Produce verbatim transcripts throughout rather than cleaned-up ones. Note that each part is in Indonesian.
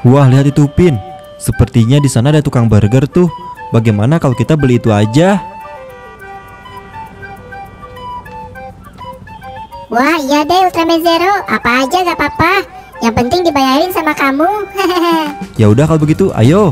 Wah, lihat itu Pin. Sepertinya di sana ada tukang burger tuh. Bagaimana kalau kita beli itu aja? Wah, iya deh Ultraman Zero. Apa aja gak apa-apa. Yang penting dibayarin sama kamu. Ya udah kalau begitu, ayo.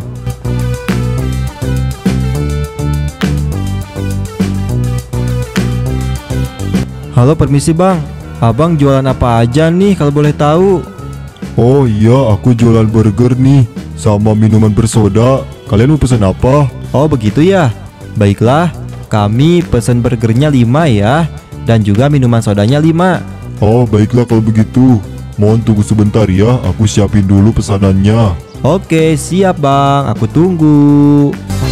Halo, permisi Bang. Abang jualan apa aja nih kalau boleh tahu? Oh iya, aku jualan burger nih, sama minuman bersoda. Kalian mau pesan apa? Oh begitu ya. Baiklah, kami pesan burgernya lima ya. Dan juga minuman sodanya lima. Oh baiklah kalau begitu. Mohon tunggu sebentar ya, aku siapin dulu pesanannya. Oke, siap Bang, aku tunggu.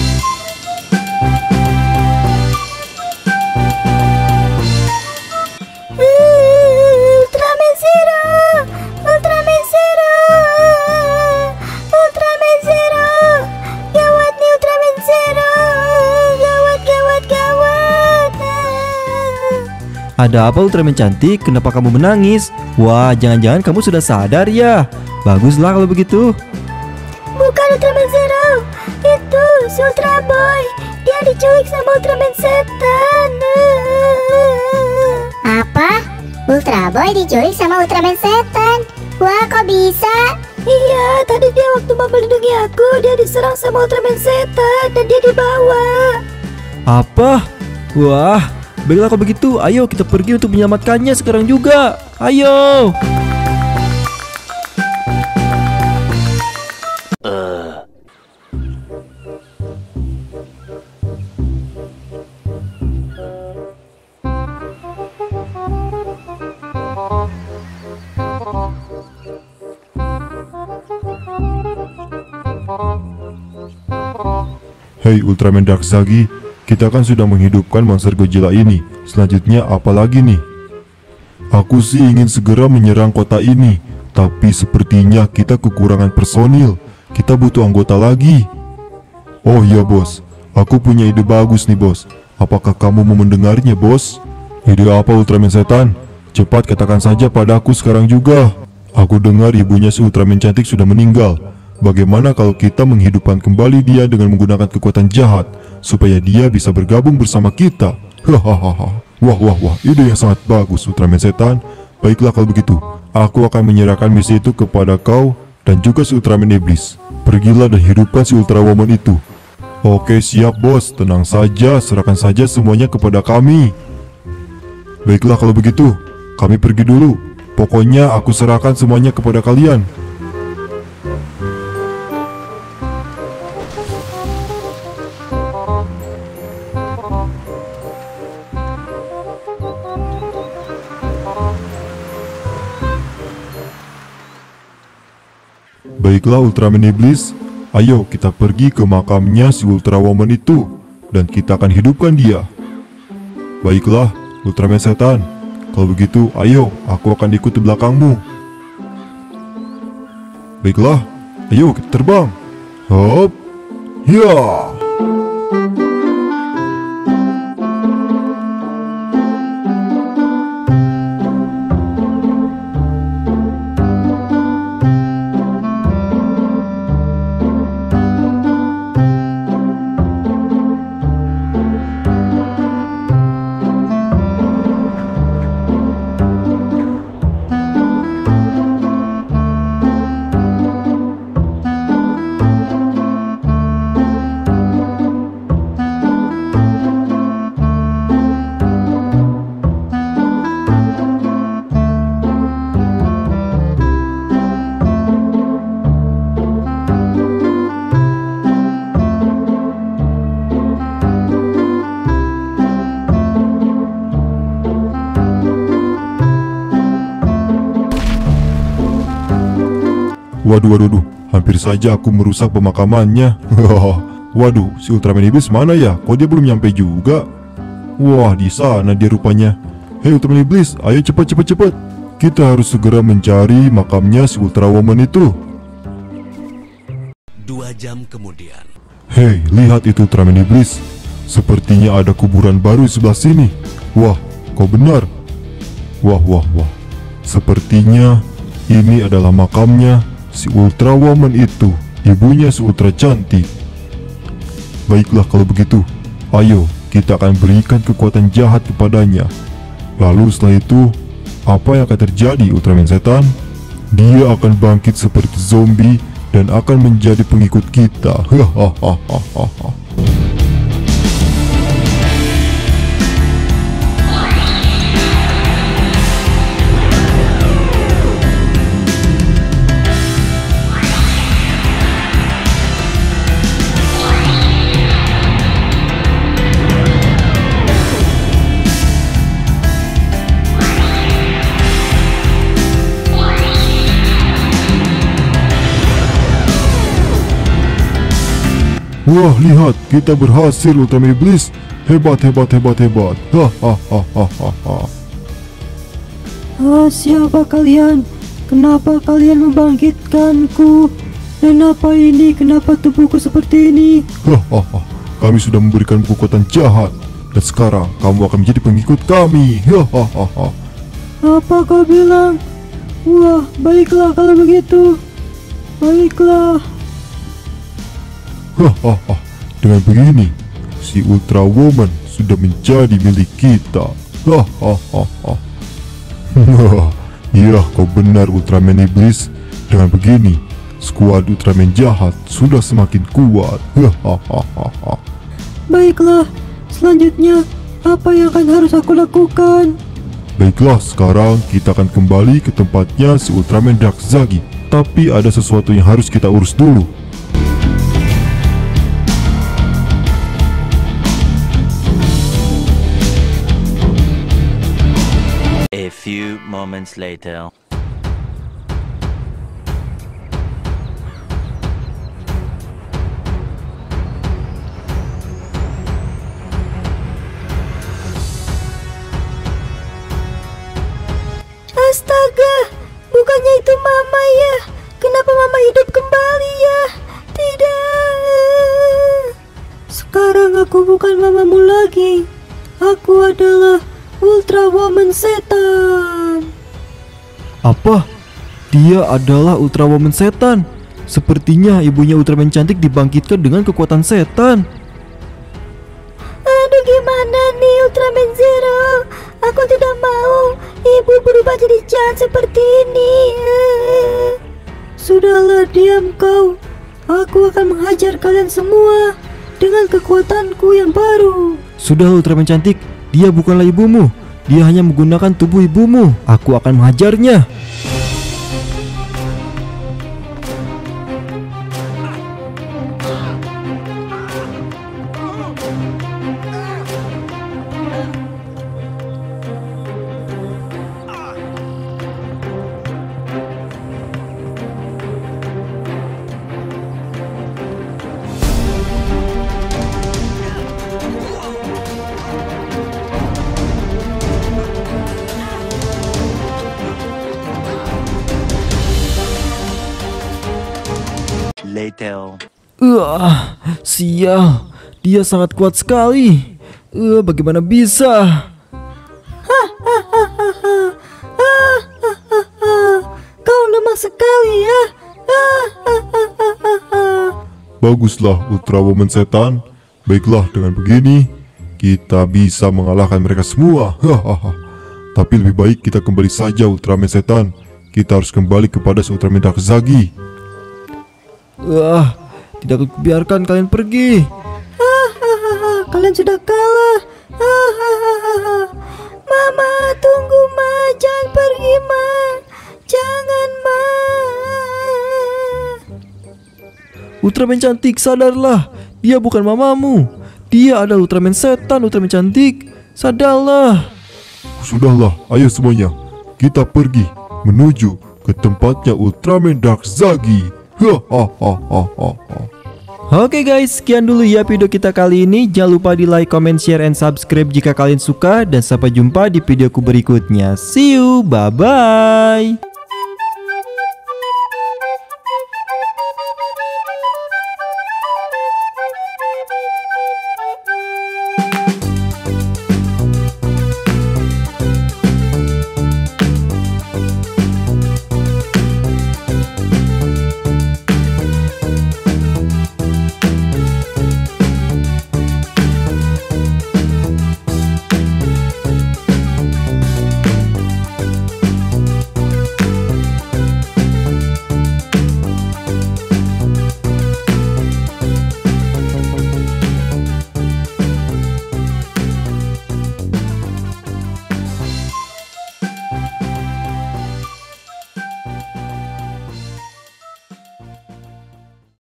Ultraman Zero, Ultraman Zero, Ultraman Zero. Gawat nih Ultraman Zero. Gawat, gawat, gawat. Ada apa Ultraman cantik? Kenapa kamu menangis? Wah, jangan-jangan kamu sudah sadar ya? Baguslah kalau begitu. Bukan Ultraman Zero, itu si Ultra Boy. Dia diculik sama Ultraman Setan. Apa? Ultra Boy diculik sama Ultraman Setan? Wah, kok bisa? Iya, tadi dia waktu mau melindungi aku, dia diserang sama Ultraman Setan dan dia dibawa. Apa? Wah, baiklah kalau begitu, ayo kita pergi untuk menyelamatkannya sekarang juga. Ayo. Hei Ultraman Darkzagi, kita kan sudah menghidupkan monster Godzilla ini. Selanjutnya apa lagi nih? Aku sih ingin segera menyerang kota ini, tapi sepertinya kita kekurangan personil. Kita butuh anggota lagi. Oh iya bos, aku punya ide bagus nih bos. Apakah kamu mau mendengarnya bos? Ide apa Ultraman Setan? Cepat katakan saja padaku sekarang juga. Aku dengar ibunya si Ultraman cantik sudah meninggal. Bagaimana kalau kita menghidupkan kembali dia dengan menggunakan kekuatan jahat, supaya dia bisa bergabung bersama kita? Hahaha. Wah wah wah, ide yang sangat bagus Ultraman Setan. Baiklah kalau begitu, aku akan menyerahkan misi itu kepada kau dan juga si Ultraman Iblis. Pergilah dan hidupkan si Ultra Woman itu. Oke siap bos, tenang saja, serahkan saja semuanya kepada kami. Baiklah kalau begitu, kami pergi dulu. Pokoknya aku serahkan semuanya kepada kalian. Baiklah Ultraman Iblis, ayo kita pergi ke makamnya si Ultra Woman itu dan kita akan hidupkan dia. Baiklah Ultraman Setan, kalau begitu ayo aku akan ikut di belakangmu. Baiklah, ayo kita terbang. Hop, ya. Waduh, waduh, waduh, hampir saja aku merusak pemakamannya. Waduh, si Ultraman Iblis mana ya? Kok dia belum nyampe juga? Wah, di sana dia rupanya. Hei Ultraman Iblis, ayo cepat cepat cepat. Kita harus segera mencari makamnya si Ultra Woman itu. Dua jam kemudian. Hei, lihat itu Ultraman Iblis. Sepertinya ada kuburan baru di sebelah sini. Wah, kau benar. Wah, wah, wah. Sepertinya ini adalah makamnya si Ultra Woman itu ibunya si Ultra cantik. Baiklah kalau begitu, ayo kita akan berikan kekuatan jahat kepadanya. Lalu setelah itu, apa yang akan terjadi Ultraman Setan? Dia akan bangkit seperti zombie dan akan menjadi pengikut kita. Hahaha. Wah, lihat, kita berhasil Ultraman Iblis. Hebat, hebat, hebat, hebat. Hahaha. Ah, siapa kalian? Kenapa kalian membangkitkanku? Dan apa ini? Kenapa tubuhku seperti ini? Hahaha. Kami sudah memberikan kekuatan jahat, dan sekarang kamu akan menjadi pengikut kami. Hahaha. Apa kau bilang? Wah, baiklah kalau begitu. Baiklah. Hahaha. Dengan begini, si Ultra Woman sudah menjadi milik kita. Hahaha. Iya, kau benar Ultraman Iblis. Dengan begini, skuad Ultraman jahat sudah semakin kuat. Hahaha. Baiklah, selanjutnya apa yang akan harus aku lakukan? Baiklah, sekarang kita akan kembali ke tempatnya si Ultraman Dark Zagi. Tapi ada sesuatu yang harus kita urus dulu. A few moments later. Astaga, bukannya itu Mama ya? Kenapa Mama hidup kembali ya? Tidak. Sekarang aku bukan mamamu lagi. Aku adalah Ultra Woman Setan. Apa? Dia adalah Ultra Woman Setan. Sepertinya ibunya Ultraman cantik dibangkitkan dengan kekuatan setan. Aduh, gimana nih Ultraman Zero? Aku tidak mau ibu berubah jadi jahat seperti ini. Sudahlah, diam kau. Aku akan menghajar kalian semua dengan kekuatanku yang baru. Sudah Ultraman cantik, dia bukanlah ibumu. Dia hanya menggunakan tubuh ibumu. Aku akan menghajarnya. Later. Wah, sial. Dia sangat kuat sekali. Uh, bagaimana bisa? Kau lemah sekali ya. Baguslah Ultra Woman Setan. Baiklah, dengan begini kita bisa mengalahkan mereka semua. Hahaha. Tapi lebih baik kita kembali saja Ultraman Setan. Kita harus kembali kepada si Ultraman Dark Zagi. Wah, tidak aku biarkan kalian pergi. Kalian sudah kalah. Mama, tunggu Ma, jangan pergi Ma. Jangan Ma. Ultraman cantik, sadarlah. Dia bukan mamamu. Dia adalah Ultraman Setan. Ultraman cantik, sadarlah. Sudahlah, ayo semuanya. Kita pergi menuju ke tempatnya Ultraman Dark Zagi. Hahaha. Oke guys, sekian dulu ya video kita kali ini. Jangan lupa di like, comment, share, and subscribe jika kalian suka. Dan sampai jumpa di videoku berikutnya. See you, bye-bye.